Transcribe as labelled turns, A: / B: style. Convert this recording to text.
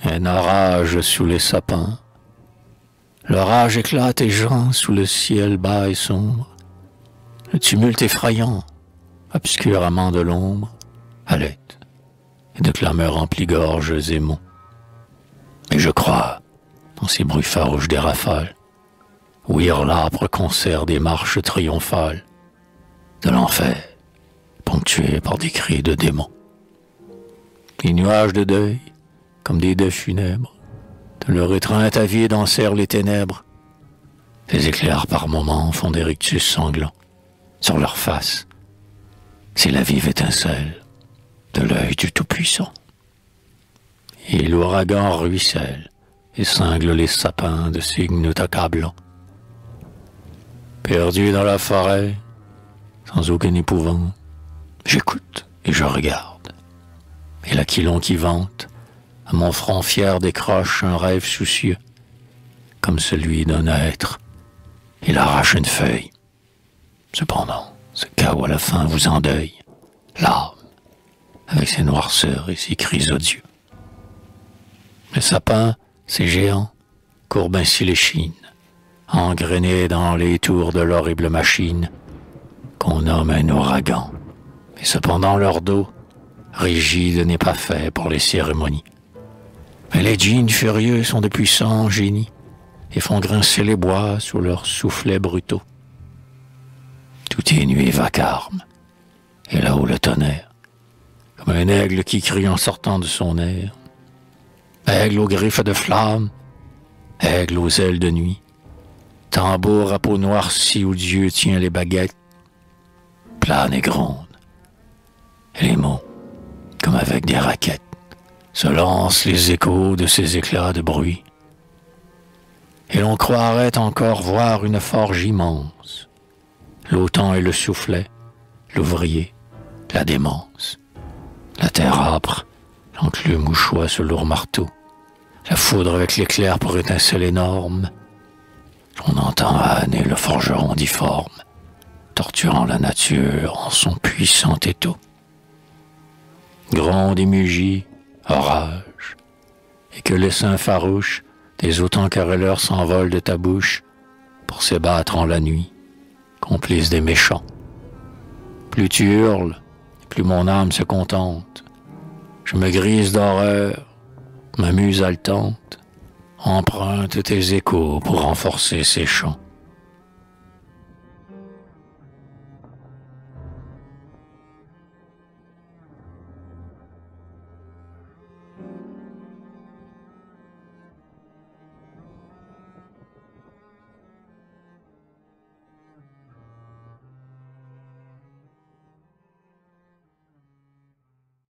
A: Un orage sous les sapins. L'orage éclate et gend sous le ciel bas et sombre. Le tumulte effrayant, obscur amant de l'ombre, halète, et de clameurs remplit gorges et mots. Mais je crois, dans ces bruits farouches des rafales, ouïr l'âpre concert des marches triomphales de l'enfer, ponctué par des cris de démons. Les nuages de deuil, comme des deuils funèbres, de leur étreinte avide enserrent les ténèbres. Les éclairs par moments font des rictus sanglants sur leurs faces. C'est la vive étincelle de l'œil du Tout-Puissant. Et l'ouragan ruisselle et cingle les sapins de signes accablants. Perdu dans la forêt, sans aucune épouvante, j'écoute et je regarde. Et l'aquilon qui vante, à mon front fier décroche un rêve soucieux, comme celui d'un être. Il arrache une feuille. Cependant, ce chaos à la fin vous endeuille, l'âme, avec ses noirceurs et ses cris odieux. Le sapin, ces géants, courbent ainsi les chines, engrainés dans les tours de l'horrible machine qu'on nomme un ouragan. Et cependant leur dos, rigide, n'est pas fait pour les cérémonies. Mais les djinns furieux sont de puissants génies et font grincer les bois sous leurs soufflets brutaux. Tout est nuit et vacarme, et là-haut le tonnerre, comme un aigle qui crie en sortant de son air. Aigle aux griffes de flamme, aigle aux ailes de nuit, tambour à peau noircie où Dieu tient les baguettes, plane et gronde, et les mots, comme avec des raquettes, se lancent les échos de ces éclats de bruit. Et l'on croirait encore voir une forge immense, l'autan et le soufflet, l'ouvrier, la démence, la terre âpre, l'enclume où choit ce lourd marteau, la foudre avec l'éclair pour étincelle énorme. On entend âner le forgeron difforme, torturant la nature en son puissant étau. Gronde et mugit, orage, et que l'essaim farouche des autant querelleurs s'envolent de ta bouche pour s'ébattre en la nuit, complice des méchants. Plus tu hurles, plus mon âme se contente. Je me grise d'horreur, ma muse haletante emprunte tes échos pour renforcer ses chants.